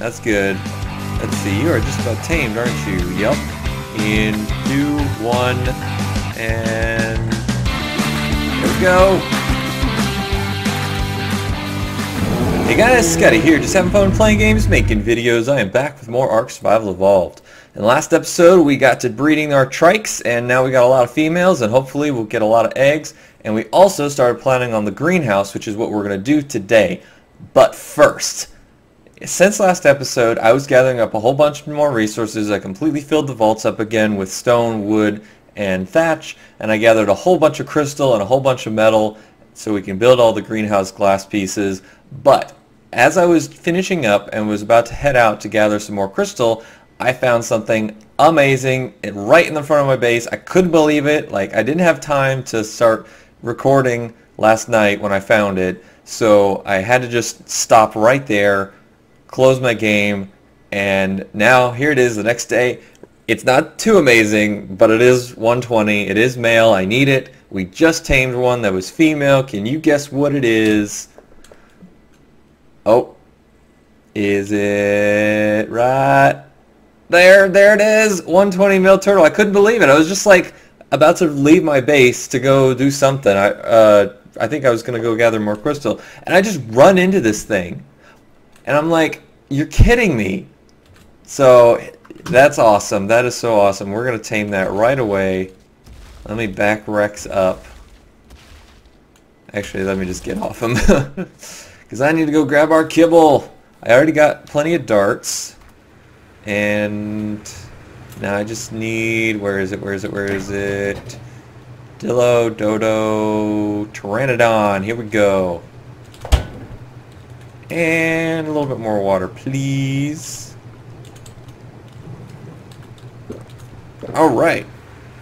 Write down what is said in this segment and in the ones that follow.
That's good. Let's see, you are just about tamed, aren't you? Yep. In 2, 1, and there we go. Hey guys, Scotty here, just having fun playing games, making videos. I am back with more ARK Survival Evolved. In the last episode, we got to breeding our trikes, and now we got a lot of females, and hopefully we'll get a lot of eggs. And we also started planning on the greenhouse, which is what we're going to do today. But first, since last episode, I was gathering up a whole bunch more resources. I completely filled the vaults up again with stone, wood, and thatch, and I gathered a whole bunch of crystal and a whole bunch of metal so we can build all the greenhouse glass pieces. But as I was finishing up and was about to head out to gather some more crystal, I found something amazing right in the front of my base. I couldn't believe it. Like, I didn't have time to start recording last night when I found it, so I had to just stop right there, close my game, and now here it is the next day. It's not too amazing, but it is 120. It is male. I need it. We just tamed one that was female. Can you guess what it is? Oh, is it right there? There it is, 120 male turtle. I couldn't believe it. I was just like about to leave my base to go do something. I think I was gonna go gather more crystal, and I just run into this thing, and I'm like, you're kidding me. So that's awesome. That is so awesome. We're gonna tame that right away. Let me back Rex up. Actually, let me just get off him because I need to go grab our kibble. I already got plenty of darts, and now I just need, where is it? Dillo, Dodo, Pteranodon. Here we go. And a little bit more water, please. Alright.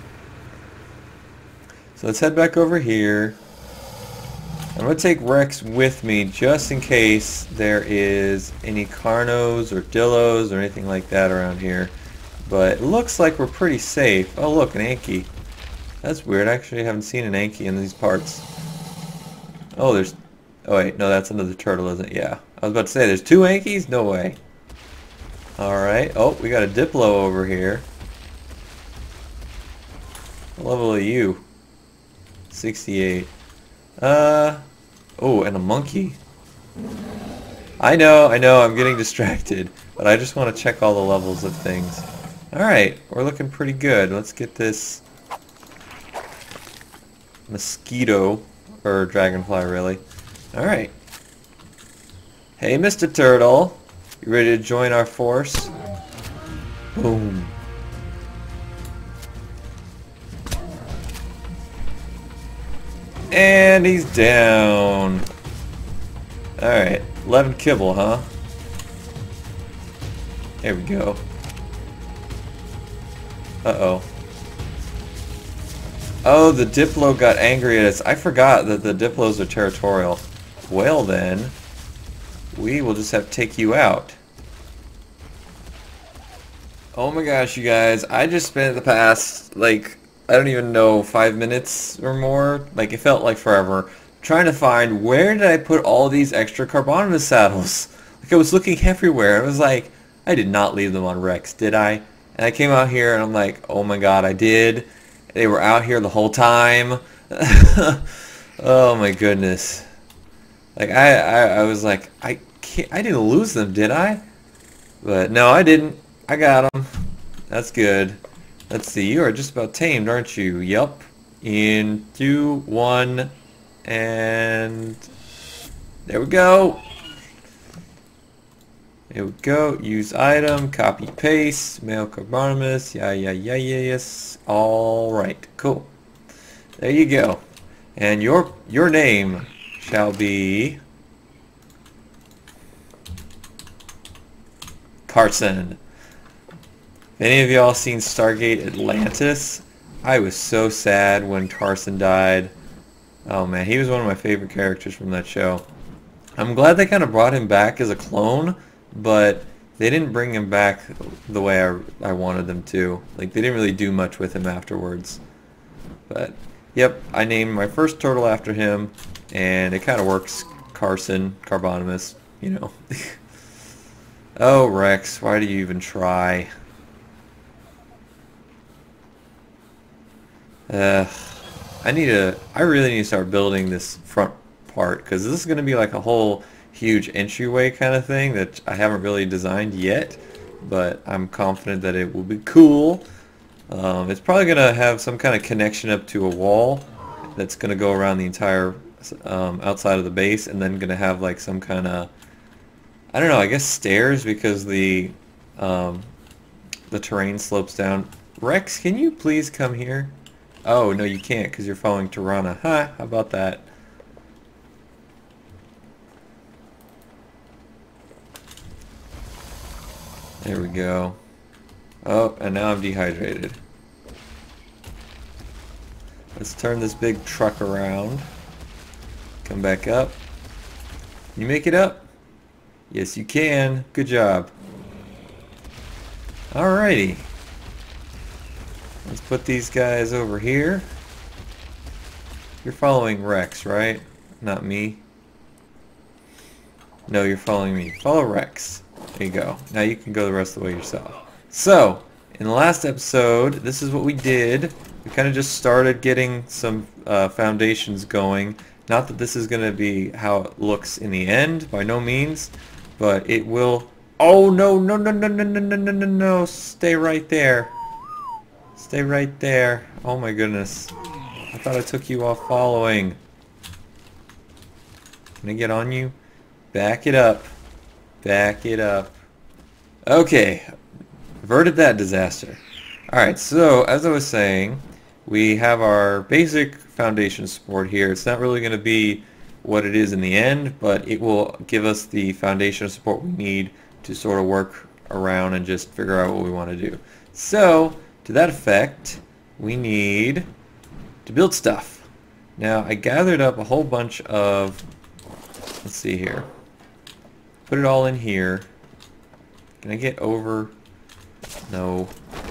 So let's head back over here. I'm going to take Rex with me just in case there is any Carnos or Dillos or anything like that around here. But it looks like we're pretty safe. Oh look, an Anki. That's weird. I actually haven't seen an Anki in these parts. Oh, there's... Oh wait, no, that's another turtle, isn't it? Yeah. I was about to say, there's 2 Ankis? No way. Alright. Oh, we got a Diplo over here. What level are you? 68. Oh, and a monkey. I know, I'm getting distracted. But I just want to check all the levels of things. Alright, we're looking pretty good. Let's get this mosquito, or dragonfly really. Alright. Hey Mr. Turtle, you ready to join our force? Boom. And he's down. Alright, 11 kibble, huh? There we go. Uh-oh. Oh, the Diplo got angry at us. I forgot that the Diplos are territorial. Well then, we will just have to take you out. Oh my gosh, you guys. I just spent the past, like, I don't even know, 5 minutes or more. Like, it felt like forever. Trying to find, where did I put all these extra Carbonimus saddles? Like, I was looking everywhere. I was like, I did not leave them on Rex, did I? And I came out here and I'm like, oh my god, I did. They were out here the whole time. Oh my goodness. Like, I was like, I didn't lose them, did I? But no, I didn't. I got them. That's good. Let's see, you are just about tamed, aren't you? Yup. In 2, 1, and there we go. There we go. Use item, copy paste, male Carbonimus. Yes. Alright, cool. There you go. And your name shall be Carson. If any of y'all seen Stargate Atlantis, I was so sad when Carson died. Oh man, he was one of my favorite characters from that show. I'm glad they kind of brought him back as a clone, but they didn't bring him back the way I wanted them to. Like, they didn't really do much with him afterwards. But, yep, I named my first turtle after him, and it kind of works. Carson, Carbonimus, you know. Oh, Rex, why do you even try? Uh, I really need to start building this front part, because this is going to be like a whole huge entryway kind of thing that I haven't really designed yet, but I'm confident that it will be cool. It's probably going to have some kind of connection up to a wall that's going to go around the entire outside of the base, and then going to have like some kind of, I don't know, I guess stairs, because um, the terrain slopes down. Rex, can you please come here? Oh, no, you can't because you're following Tirana. Ha, how about that? There we go. Oh, and now I'm dehydrated. Let's turn this big truck around. Come back up. Can you make it up? Yes, you can. Good job. Alrighty. Let's put these guys over here. You're following Rex, right? Not me. No, you're following me. Follow Rex. There you go. Now you can go the rest of the way yourself. So, in the last episode, this is what we did. We kind of just started getting some foundations going. Not that this is going to be how it looks in the end, by no means, but it will... Oh, no, no, no, no, no, no, no, no, no, no. Stay right there. Stay right there. Oh my goodness. I thought I took you off following. Can I get on you? Back it up. Back it up. Okay. Averted that disaster. Alright, so as I was saying, we have our basic foundation support here. It's not really going to be what it is in the end, but it will give us the foundation support we need to sort of work around and just figure out what we want to do. So, to that effect, we need to build stuff. Now, I gathered up a whole bunch of, let's see here, put it all in here. Can I get over? No.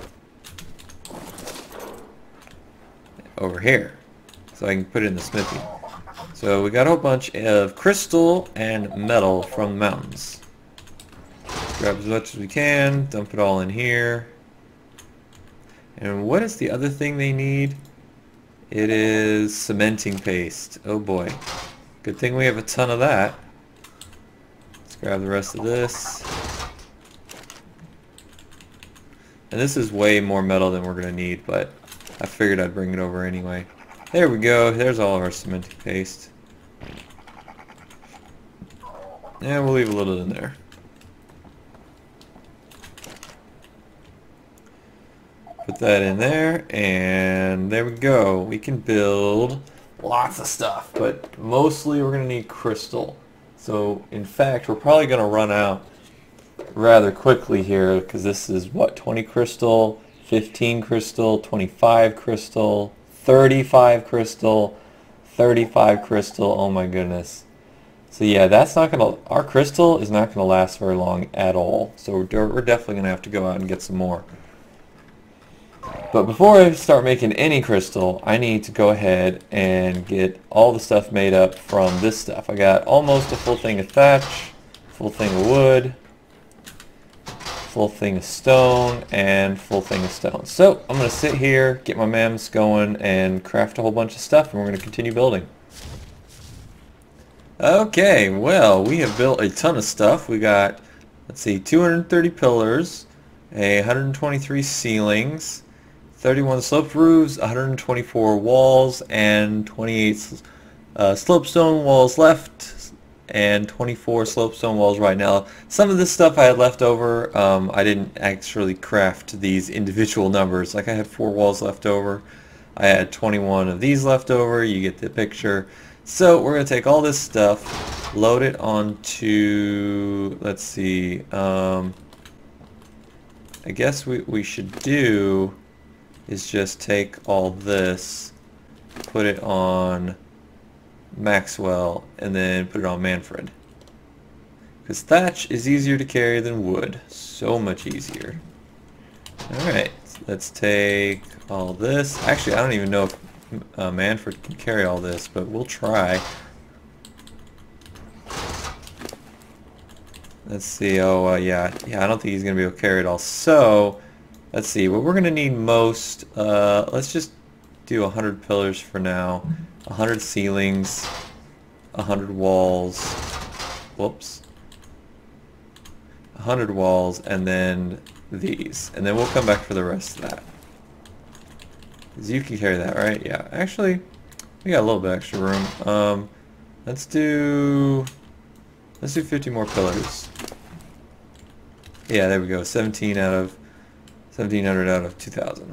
Over here, so I can put it in the smithy. So we got a whole bunch of crystal and metal from the mountains. Grab as much as we can, dump it all in here. And what is the other thing they need? It is cementing paste. Oh boy. Good thing we have a ton of that. Let's grab the rest of this. And this is way more metal than we're going to need, but I figured I'd bring it over anyway. There we go. There's all of our cementing paste. And we'll leave a little in there. Put that in there, and there we go. We can build lots of stuff, but mostly we're going to need crystal. So, in fact, we're probably going to run out rather quickly here, because this is, what, 20 crystal, 15 crystal, 25 crystal, 35 crystal, 35 crystal, oh my goodness. So yeah, that's not going to, our crystal is not going to last very long at all. So we're definitely going to have to go out and get some more. But before I start making any crystal, I need to go ahead and get all the stuff made up from this stuff. I got almost a full thing of thatch, full thing of wood, full thing of stone, and full thing of stone. So I'm going to sit here, get my mammoths going, and craft a whole bunch of stuff, and we're going to continue building. Okay, well, we have built a ton of stuff. We got, let's see, 230 pillars, 123 ceilings, 31 sloped roofs, 124 walls, and 28 slopestone walls left, and 24 slopestone walls right now. Some of this stuff I had left over. I didn't actually craft these individual numbers. Like I had 4 walls left over. I had 21 of these left over. You get the picture. So we're going to take all this stuff, load it onto, let's see, I guess we should do is just take all this, put it on Maxwell, and then put it on Manfred. Because thatch is easier to carry than wood. So much easier. Alright, let's take all this. Actually, I don't even know if Manfred can carry all this, but we'll try. Let's see. Oh, yeah. Yeah, I don't think he's going to be able to carry it all. So, let's see. What we're going to need most, let's just do 100 pillars for now. 100 ceilings. 100 walls. Whoops. 100 walls, and then these. And then we'll come back for the rest of that. Because you can carry that, right? Yeah. Actually, we got a little bit extra room. Let's do 50 more pillars. Yeah, there we go. 1700 out of 2000.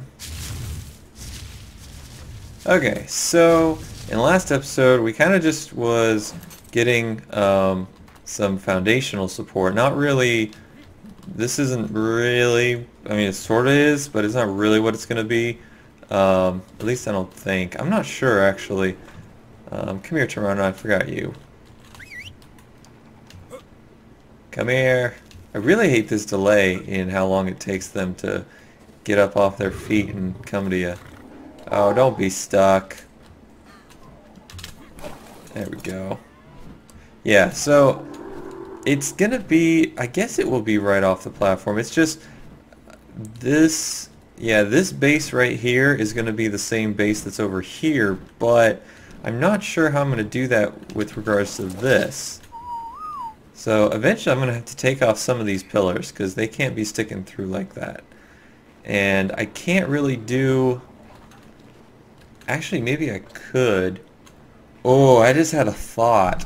Okay, so in the last episode we kind of just was getting some foundational support. Not really, this isn't really, I mean it sort of is, but it's not really what it's going to be. At least I don't think. I'm not sure actually. Come here, Toronto, I forgot you. Come here. I really hate this delay in how long it takes them to get up off their feet and come to you. Oh, don't be stuck. There we go. Yeah, so it's gonna be, I guess it will be right off the platform. It's just this, yeah, this base right here is gonna be the same base that's over here, but I'm not sure how I'm gonna do that with regards to this. So eventually I'm gonna have to take off some of these pillars because they can't be sticking through like that. And I can't really do, actually maybe I could. Oh, I just had a thought.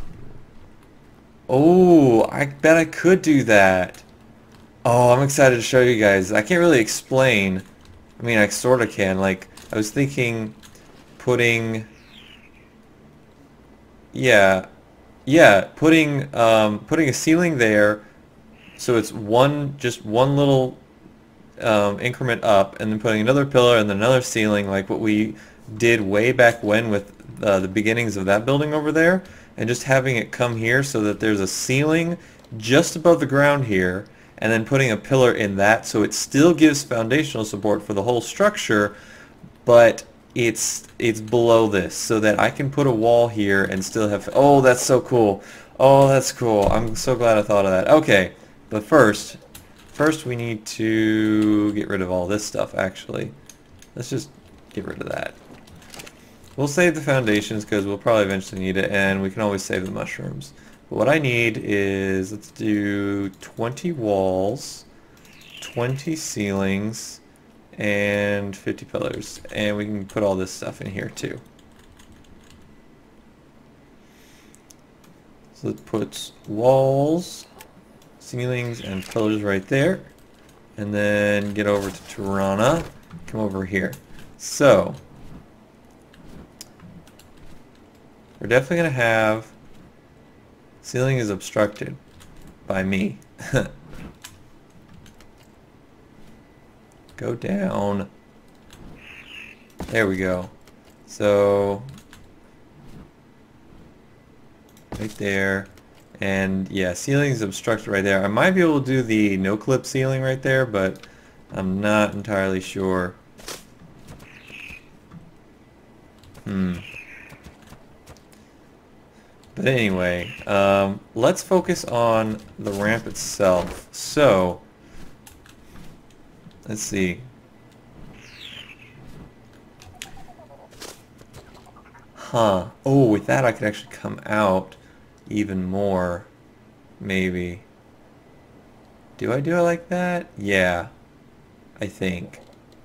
Oh, I bet I could do that. Oh, I'm excited to show you guys. I can't really explain. I mean, I sort of can. Like, I was thinking putting, yeah, putting a ceiling there, so it's just one little increment up, and then putting another pillar and then another ceiling, like what we did way back when with the beginnings of that building over there, and just having it come here so that there's a ceiling just above the ground here, and then putting a pillar in that so it still gives foundational support for the whole structure, but it's below this so that I can put a wall here and still have, oh, that's so cool. Oh, that's cool. I'm so glad I thought of that. Okay, but first we need to get rid of all this stuff actually. Let's just get rid of that. We'll save the foundations because we'll probably eventually need it, and we can always save the mushrooms. But what I need is, let's do 20 walls, 20 ceilings, and 50 pillars, and we can put all this stuff in here too. So it puts walls, ceilings, and pillars right there, and then get over to Tirana, come over here. So we're definitely going to have ceiling is obstructed by me. Go down. There we go. So right there, and yeah, ceiling is obstructed right there. I might be able to do the no clip ceiling right there, but I'm not entirely sure. But anyway, let's focus on the ramp itself. So let's see. Huh. Oh, with that I could actually come out even more. Maybe. Do I do it like that? Yeah. I think.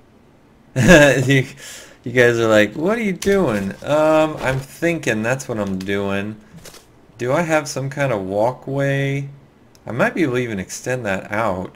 You guys are like, what are you doing? I'm thinking that's what I'm doing. Do I have some kind of walkway? I might be able to even extend that out.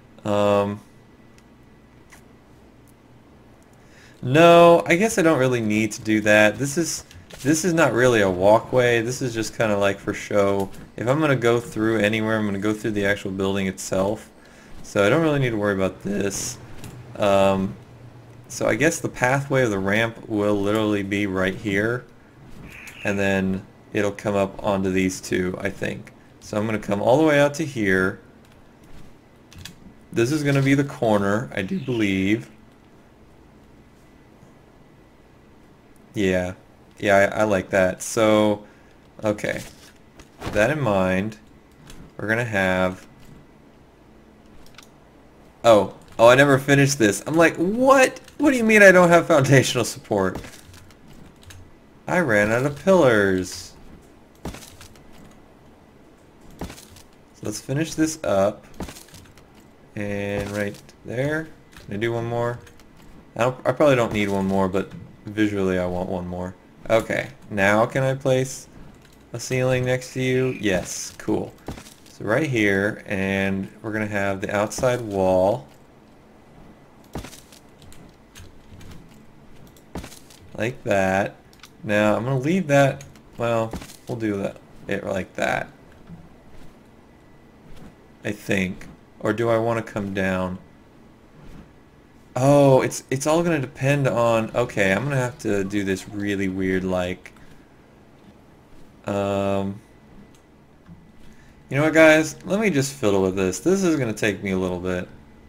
No, I guess I don't really need to do that. This is not really a walkway. This is just kind of like for show. If I'm going to go through anywhere, I'm going to go through the actual building itself. So I don't really need to worry about this. So I guess the pathway of the ramp will literally be right here. And then it'll come up onto these two, I think. So I'm going to come all the way out to here. This is going to be the corner, I do believe. Yeah. Yeah, I like that. So, okay. With that in mind, we're going to have Oh, I never finished this. I'm like, what? What do you mean I don't have foundational support? I ran out of pillars. So let's finish this up. And right there. Can I do one more? I probably don't need one more, but visually I want one more. Okay, now can I place a ceiling next to you? Yes, cool. So right here, and we're going to have the outside wall. Like that. Now I'm going to leave that, well, we'll do that it like that. I think. Or do I want to come down? Oh, it's all going to depend on, okay, I'm going to have to do this really weird like, you know what guys, let me just fiddle with this. This is going to take me a little bit.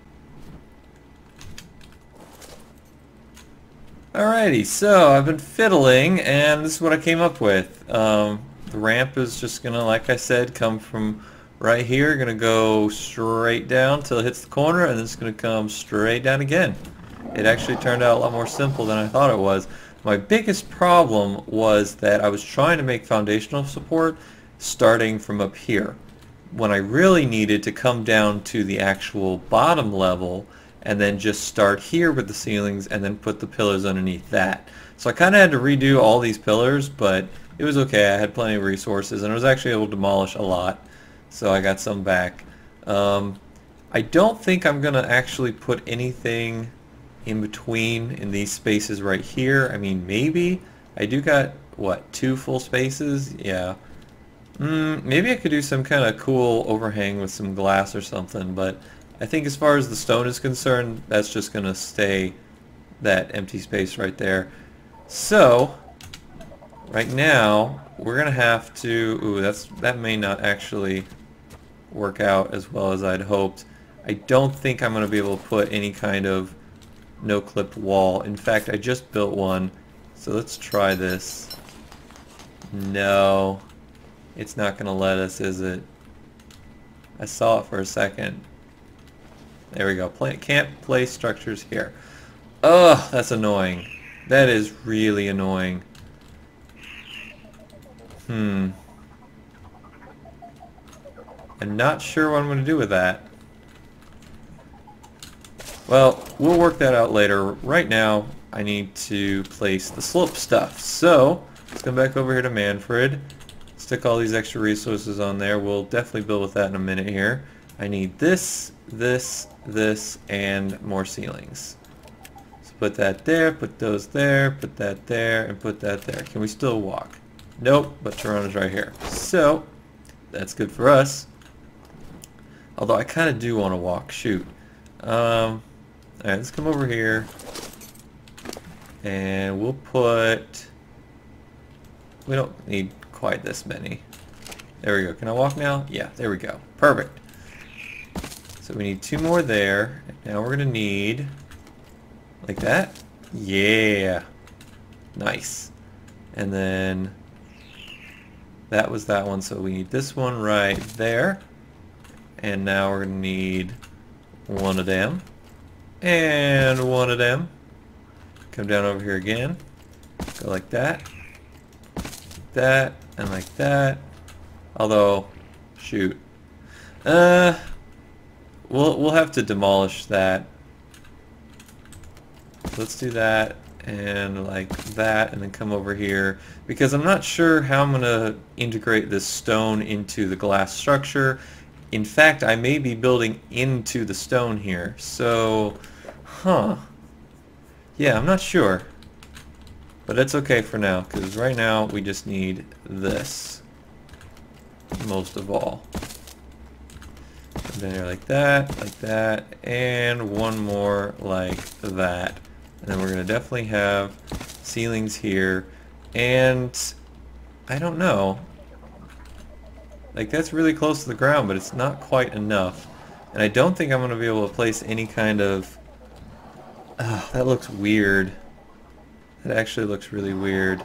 Alrighty, so I've been fiddling and this is what I came up with. The ramp is just going to, like I said, come from right here, going to go straight down till it hits the corner, and then it's going to come straight down again. It actually turned out a lot more simple than I thought it was. My biggest problem was that I was trying to make foundational support starting from up here, when I really needed to come down to the actual bottom level and then just start here with the ceilings and then put the pillars underneath that. So I kind of had to redo all these pillars, but it was okay. I had plenty of resources and I was actually able to demolish a lot. So I got some back. I don't think I'm gonna actually put anything in between in these spaces right here. I mean, maybe. I do got, what, 2 full spaces? Yeah. Maybe I could do some kind of cool overhang with some glass or something, but I think as far as the stone is concerned, that's just gonna stay that empty space right there. So, right now, we're gonna have to, ooh, that may not actually work out as well as I'd hoped. I don't think I'm going to be able to put any kind of no-clip wall. In fact, I just built one, so let's try this. No, it's not going to let us, is it? I saw it for a second. There we go. Can't place structures here. Ugh, that's annoying. That is really annoying. I'm not sure what I'm going to do with that. Well, we'll work that out later. Right now, I need to place the slope stuff. So, let's come back over here to Manfred. Stick all these extra resources on there. We'll definitely build with that in a minute here. I need this, this, this, and more ceilings. So put that there, put those there, put that there, and put that there. Can we still walk? Nope, but Toronto's right here. So, that's good for us. Although I kind of do want to walk. Shoot. Alright, let's come over here. And we'll put... We don't need quite this many. There we go. Can I walk now? Yeah, there we go. Perfect. So we need 2 more there. Now we're going to need... Like that? Yeah. Nice. And then... That was that one, so we need this one right there. And now we're going to need 1 of them. And 1 of them. Come down over here again. Go like that. That. And like that. Although, shoot. We'll have to demolish that. Let's do that. And like that. And then come over here. Because I'm not sure how I'm going to integrate this stone into the glass structure. In fact, I may be building into the stone here, so, yeah, I'm not sure. But it's okay for now, because right now we just need this, most of all. And then here like that, and 1 more like that. And then we're going to definitely have ceilings here, and I don't know. Like, that's really close to the ground, but it's not quite enough. And I don't think I'm going to be able to place any kind of... that looks weird. That actually looks really weird.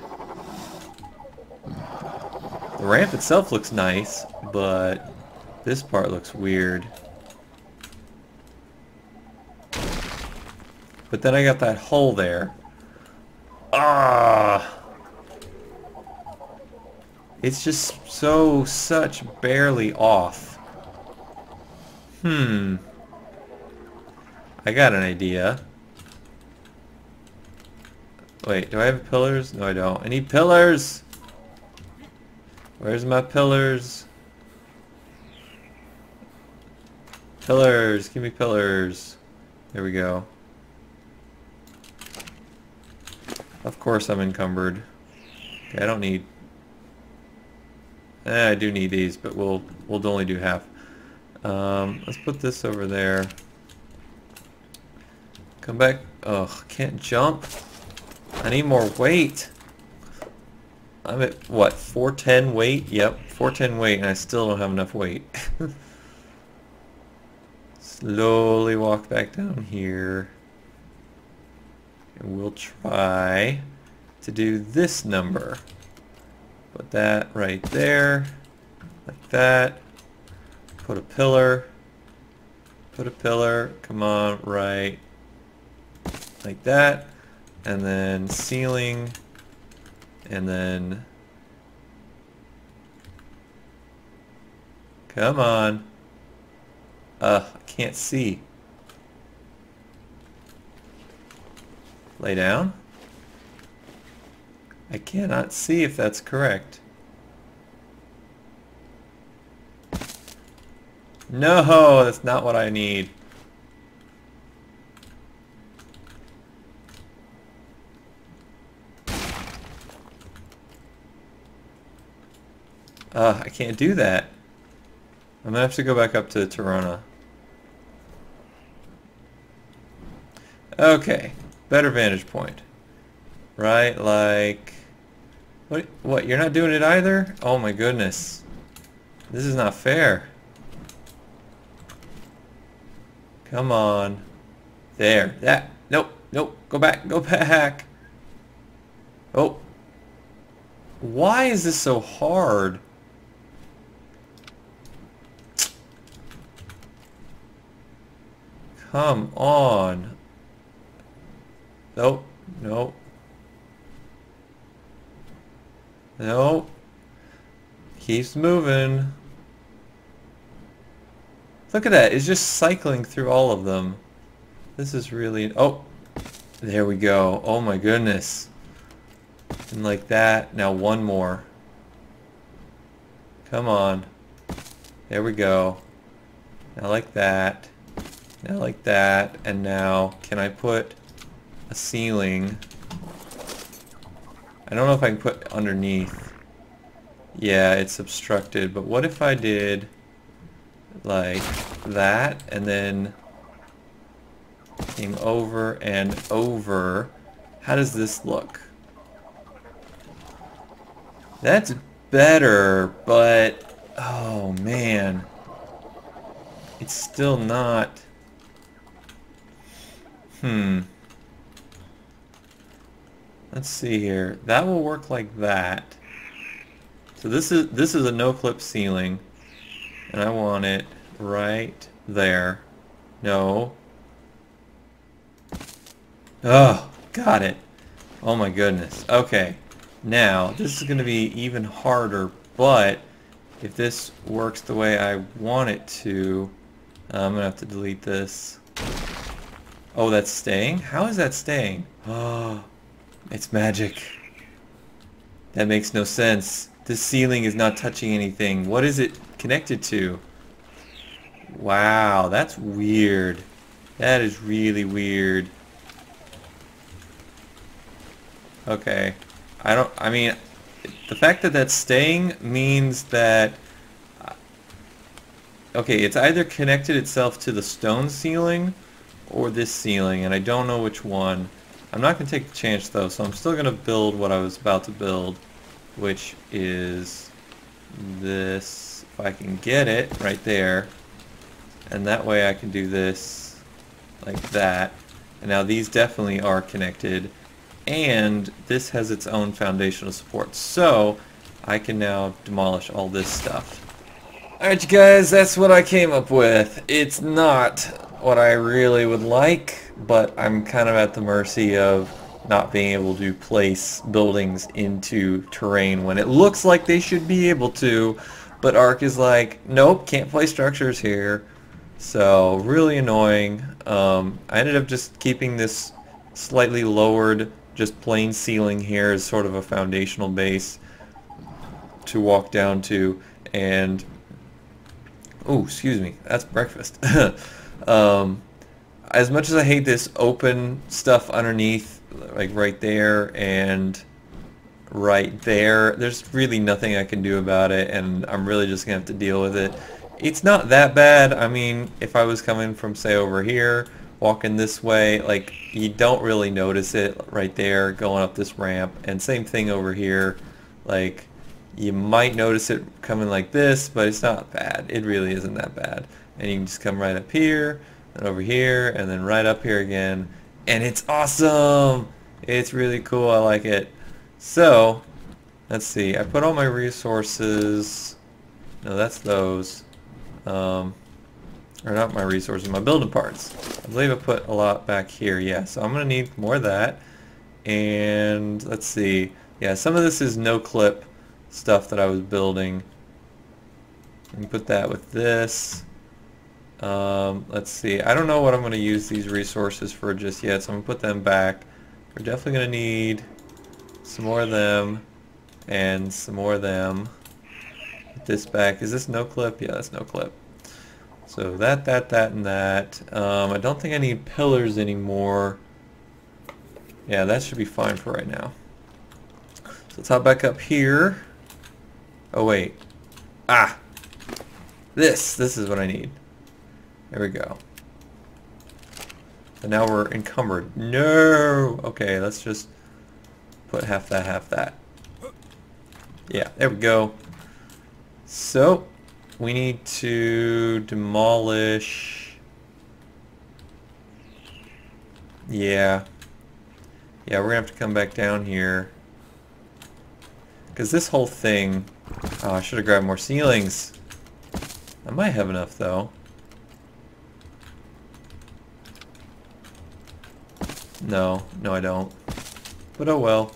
The ramp itself looks nice, but this part looks weird. But then I got that hole there. Ah! It's just such barely off. I got an idea. Wait, do I have pillars? No, I don't. I need pillars! Where's my pillars? Pillars! Give me pillars. There we go. Of course I'm encumbered. Okay, I don't need... I do need these, but we'll only do half. Let's put this over there. Come back. Ugh, can't jump. I need more weight. I'm at, what, 410 weight? Yep, 410 weight, and I still don't have enough weight. Slowly walk back down here. And we'll try to do this number. Put that right there, like that. Put a pillar. Put a pillar. Come on, right. Like that. And then ceiling. And then... Come on. I can't see. Lay down. I cannot see if that's correct. No, that's not what I need. I can't do that. I'm gonna have to go back up to Tirana. Okay, better vantage point. Right, like... What, you're not doing it either? Oh my goodness. This is not fair. Come on. There. That. Nope. Nope. Go back. Go back. Oh. Why is this so hard? Come on. Nope. Nope. Nope. Keeps moving. Look at that. It's just cycling through all of them. This is really... Oh. There we go. Oh my goodness. And like that. Now one more. Come on. There we go. Now like that. Now like that. And now can I put a ceiling? I don't know if I can put underneath. Yeah, it's obstructed. But what if I did like that and then came over and over? How does this look? That's better, but oh man, it's still not. Let's see here. That will work like that. So this is a no clip ceiling, and I want it right there. No. Oh, got it. Oh my goodness. Okay. Now, this is going to be even harder, but if this works the way I want it to, I'm going to have to delete this. Oh, that's staying? How is that staying? Oh, it's magic. That makes no sense. This ceiling is not touching anything. What is it connected to? Wow, that's weird. That is really weird. Okay. I mean, the fact that that's staying means that, okay, it's either connected itself to the stone ceiling or this ceiling, and I don't know which one. I'm not going to take the chance though, so I'm still going to build what I was about to build, which is this, if I can get it right there, and that way I can do this like that. And now these definitely are connected. And this has its own foundational support, so I can now demolish all this stuff. Alright you guys, that's what I came up with. It's not what I really would like, but I'm kind of at the mercy of not being able to place buildings into terrain when it looks like they should be able to, but ARK is like, nope, can't place structures here. So really annoying. I ended up just keeping this slightly lowered, just plain ceiling here as sort of a foundational base to walk down to, and oh, excuse me, that's breakfast. As much as I hate this open stuff underneath, like right there and right there, there's really nothing I can do about it, and I'm really just gonna have to deal with it. It's not that bad. I mean, if I was coming from, say, over here, walking this way, like, you don't really notice it right there going up this ramp, and same thing over here. Like, you might notice it coming like this, but it's not bad. It really isn't that bad. And you can just come right up here, and over here, and then right up here again, and it's awesome! It's really cool. I like it. So, let's see. I put all my resources... No, that's those. Or not my resources, my building parts. I believe I put a lot back here. Yeah, so I'm going to need more of that. And let's see. Yeah, some of this is no-clip stuff that I was building. And put that with this. Let's see. I don't know what I'm going to use these resources for just yet, so I'm going to put them back. We're definitely going to need some more of them and some more of them. Put this back. Is this no-clip? Yeah, that's no-clip. So that, and that. I don't think I need pillars anymore. Yeah, that should be fine for right now. So let's hop back up here. Oh wait. Ah! This is what I need. There we go. And now we're encumbered. No! Okay, let's just put half that, half that. Yeah, there we go. So, we need to demolish... Yeah. Yeah, we're gonna have to come back down here. Because this whole thing... Oh, I should have grabbed more ceilings. I might have enough, though. No, I don't. But oh well.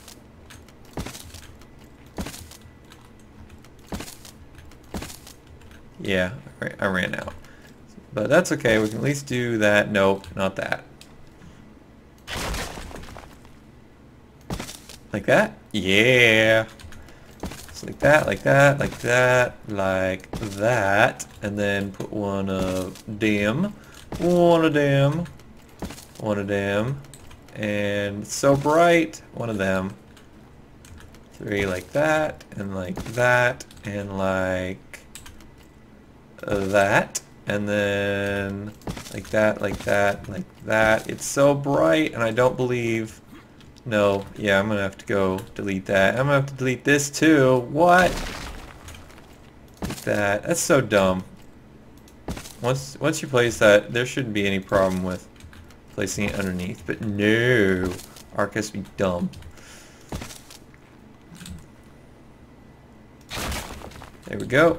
Yeah, I ran out. But that's okay, we can at least do that. Nope, not that. Like that? Yeah. So like that, like that, like that, like that. And then put one of them. One of them. One of them. And it's so bright. One of them. 3 like that, and like that, and like that, and then like that, like that, like that. It's so bright, and I don't believe... No, yeah, I'm gonna have to go delete that. I'm gonna have to delete this too. What? Like that. That's so dumb. Once you place that, there shouldn't be any problem with placing it underneath. But no, ARK has to be dumb. There we go.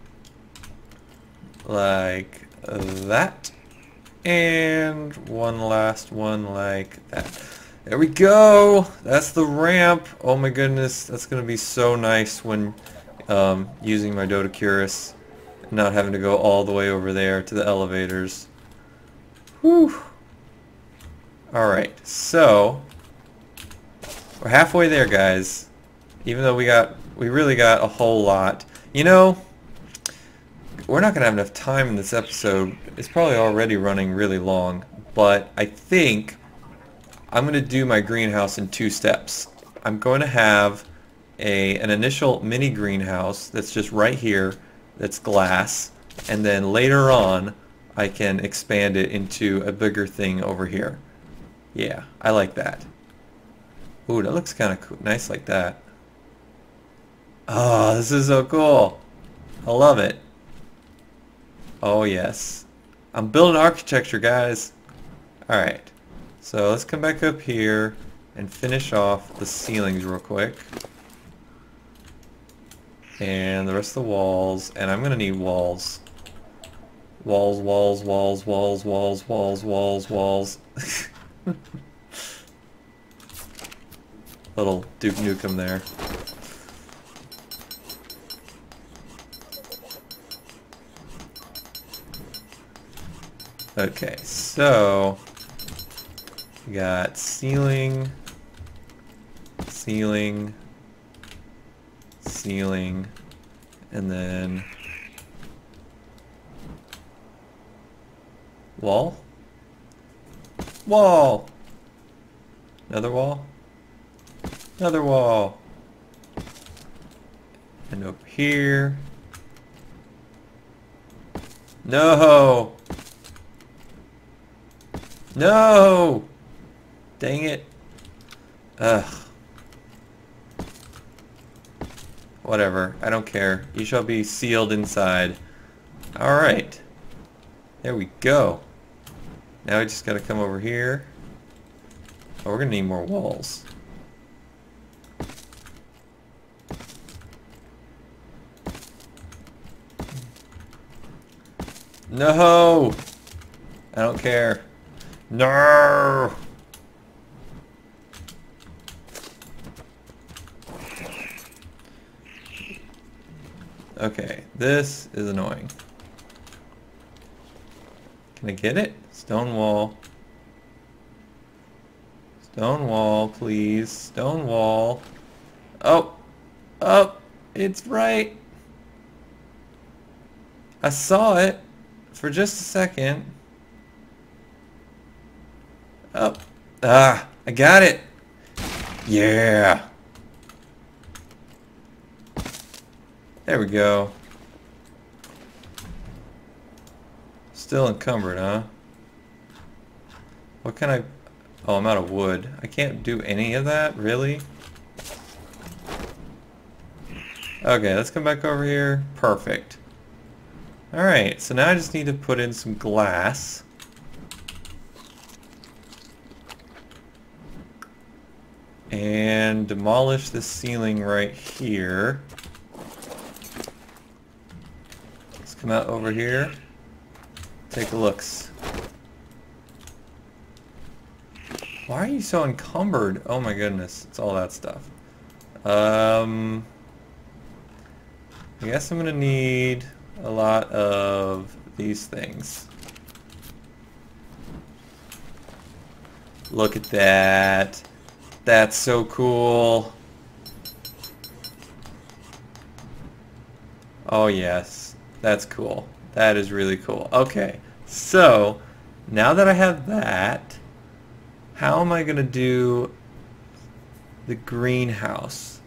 Like that. And one last one like that. There we go. That's the ramp. Oh my goodness, that's going to be so nice when using my Dotacurus and not having to go all the way over there to the elevators. Whew. Alright, so we're halfway there, guys. Even though we really got a whole lot. You know, we're not going to have enough time in this episode. It's probably already running really long, but I think I'm going to do my greenhouse in 2 steps. I'm going to have an initial mini greenhouse that's just right here, that's glass, and then later on I can expand it into a bigger thing over here. Yeah, I like that. Ooh, that looks kind of cool. Nice like that. Oh, this is so cool. I love it. Oh yes. I'm building architecture, guys. Alright. So let's come back up here and finish off the ceilings real quick. And the rest of the walls. And I'm going to need walls. Walls, walls, walls, walls, walls, walls, walls, walls. Little Duke Nukem there. Okay, so we got ceiling, ceiling, ceiling, and then wall, wall, another wall, another wall, and over here, no! No! Dang it. Ugh. Whatever. I don't care. You shall be sealed inside. Alright. There we go. Now we just gotta come over here. Oh, we're gonna need more walls. No! I don't care. No! Okay, this is annoying. Can I get it? Stone wall. Stone wall, please. Stone wall. Oh! Oh! It's right! I saw it for just a second. Oh. Ah! I got it! Yeah! There we go. Still encumbered, huh? What can I... Oh, I'm out of wood. I can't do any of that? Really? Okay, let's come back over here. Perfect. Alright, so now I just need to put in some glass. And demolish the ceiling right here. Let's come out over here. Take a look. Why are you so encumbered? Oh my goodness, it's all that stuff. I guess I'm gonna need a lot of these things. Look at that. That's so cool. Oh yes, that's cool. That is really cool. Okay, so now that I have that, how am I gonna do the greenhouse?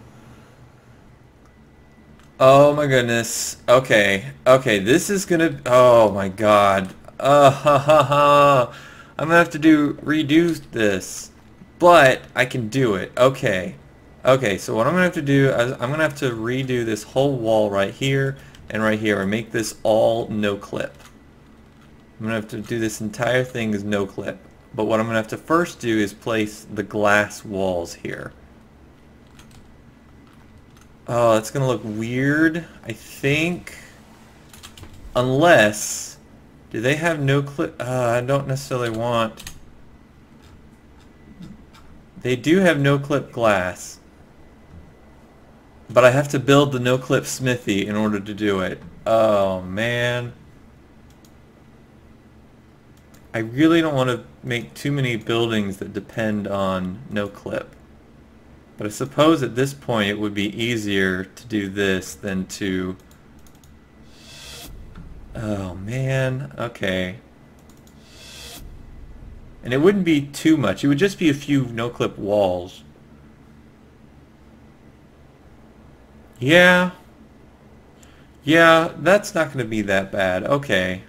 Oh my goodness. Okay, okay, this is gonna, oh my god. I'm gonna have to redo this. But I can do it. Okay. Okay, so what I'm going to have to do is I'm going to have to redo this whole wall right here and make this all no clip. I'm going to have to do this entire thing as no clip. But what I'm going to have to first do is place the glass walls here. Oh, that's going to look weird, I think. Unless... Do they have no clip? I don't necessarily want... They do have no-clip glass, but I have to build the no-clip smithy in order to do it. Oh man. I really don't want to make too many buildings that depend on no-clip. But I suppose at this point it would be easier to do this than to... Oh man, okay. And it wouldn't be too much. It would just be a few no-clip walls. Yeah. Yeah, that's not going to be that bad. Okay.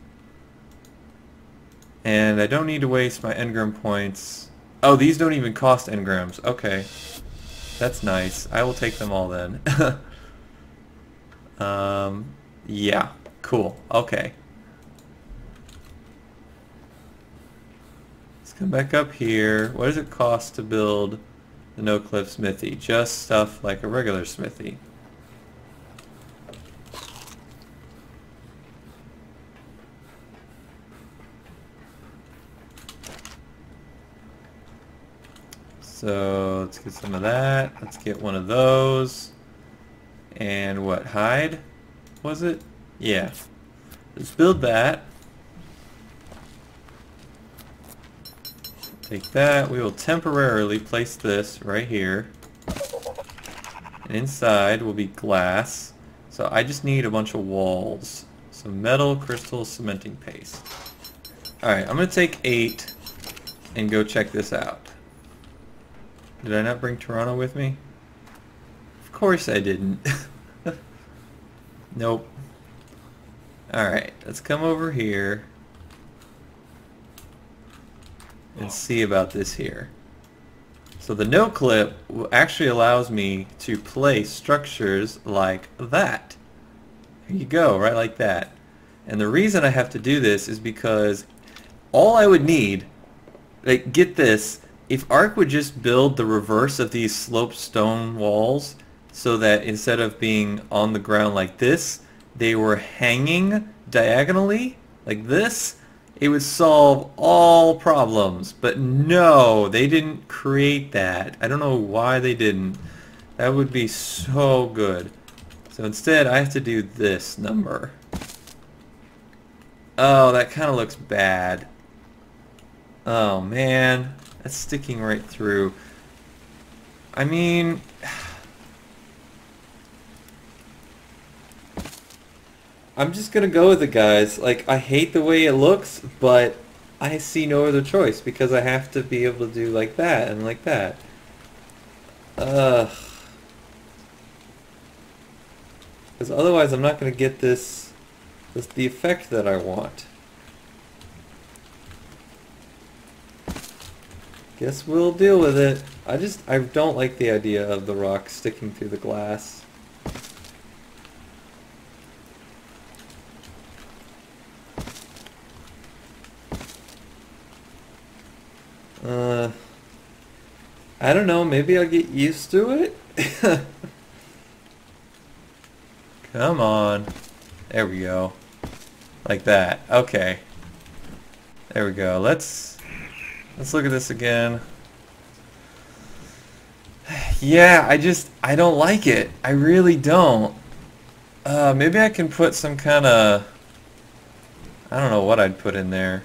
And I don't need to waste my engram points. Oh, these don't even cost engrams. Okay. That's nice. I will take them all then. Yeah. Cool. Okay. Come back up here. What does it cost to build the no-clip smithy? Just stuff like a regular smithy. So let's get some of that. Let's get one of those. And what, hide? Was it? Yeah. Let's build that. Take that. We will temporarily place this right here. And inside will be glass. So I just need a bunch of walls. So metal, crystal, cementing paste. Alright, I'm going to take 8 and go check this out. Did I not bring Toronto with me? Of course I didn't. Nope. Alright, let's come over here and see about this here. So the no clip actually allows me to place structures like that. There you go, right like that. And the reason I have to do this is because all I would need, like, get this, if ARK would just build the reverse of these sloped stone walls so that instead of being on the ground like this, they were hanging diagonally like this, it would solve all problems. But no, they didn't create that. I don't know why they didn't. That would be so good. So instead I have to do this number. Oh, that kind of looks bad. Oh man, that's sticking right through. I mean, I'm just gonna go with it, guys. Like, I hate the way it looks, but I see no other choice because I have to be able to do like that and like that. Because otherwise I'm not gonna get this the effect that I want. Guess we'll deal with it. I don't like the idea of the rock sticking through the glass. I don't know, maybe I'll get used to it? Come on. There we go. Like that. Okay. There we go. Let's look at this again. Yeah, I don't like it. I really don't. Maybe I can put some kind of, I don't know what I'd put in there.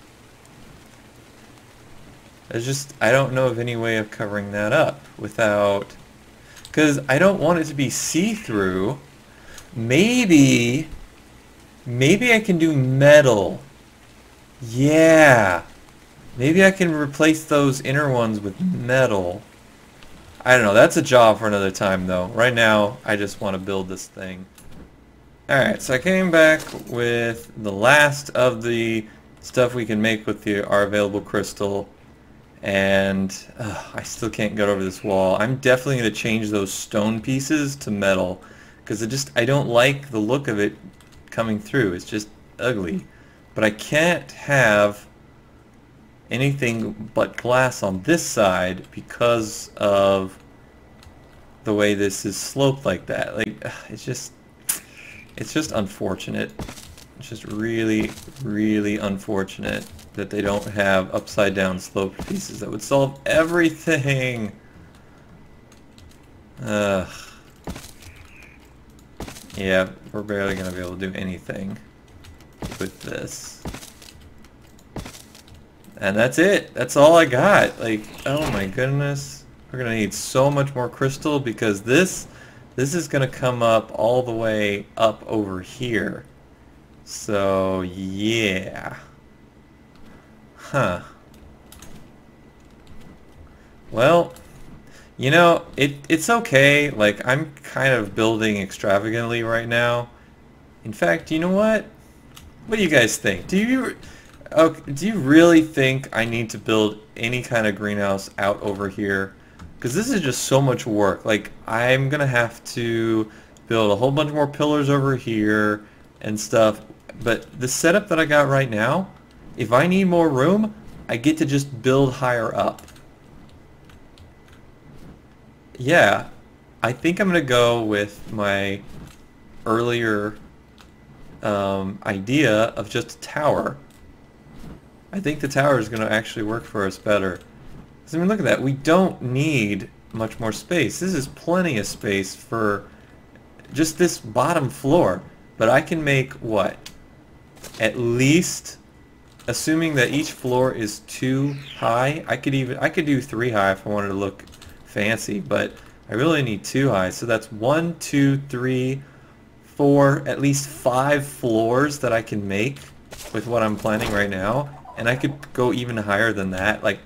I don't know of any way of covering that up without, because I don't want it to be see-through. Maybe I can do metal. Yeah. Maybe I can replace those inner ones with metal. I don't know. That's a job for another time, though. Right now, I just want to build this thing. Alright, so I came back with the last of the stuff we can make with our available crystal. And I still can't get over this wall. I'm definitely going to change those stone pieces to metal. Because I don't like the look of it coming through. It's just ugly. But I can't have anything but glass on this side because of the way this is sloped like that. Like, it's just unfortunate. It's just really, really unfortunate that they don't have upside down sloped pieces. That would solve everything. Yeah, we're barely going to be able to do anything with this. And that's it. That's all I got. Like, oh my goodness. We're going to need so much more crystal because this is going to come up all the way up over here. So, yeah. Huh. Well, you know, it's okay. Like, I'm kind of building extravagantly right now. In fact, you know what? What do you guys think? Do you really think I need to build any kind of greenhouse out over here? Because this is just so much work. Like, I'm going to have to build a whole bunch more pillars over here and stuff. But the setup that I got right now, if I need more room, I get to just build higher up. Yeah, I think I'm going to go with my earlier idea of just a tower. I think the tower is going to actually work for us better. Because I mean, look at that. We don't need much more space. This is plenty of space for just this bottom floor. But I can make what? At least, assuming that each floor is 2 high, I could do 3 high if I wanted to look fancy, but I really need 2 high. So that's 1, 2, 3, 4, at least 5 floors that I can make with what I'm planning right now. And I could go even higher than that. Like,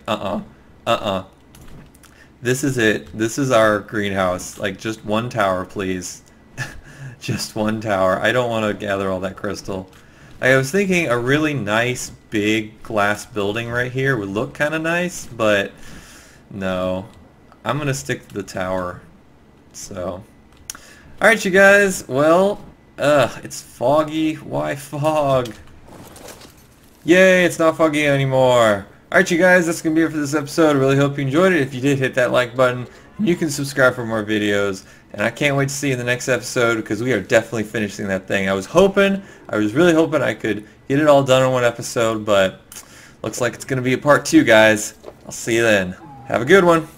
This is it. This is our greenhouse. Like, just one tower, please. Just one tower. I don't want to gather all that crystal. I was thinking a really nice big glass building right here would look kind of nice, but no. I'm going to stick to the tower. So, alright you guys, well, it's foggy. Why fog? Yay, it's not foggy anymore. Alright you guys, that's going to be it for this episode. I really hope you enjoyed it. If you did, hit that like button. You can subscribe for more videos. And I can't wait to see you in the next episode because we are definitely finishing that thing. I was really hoping I could get it all done in one episode, but looks like it's going to be a part 2, guys. I'll see you then. Have a good one.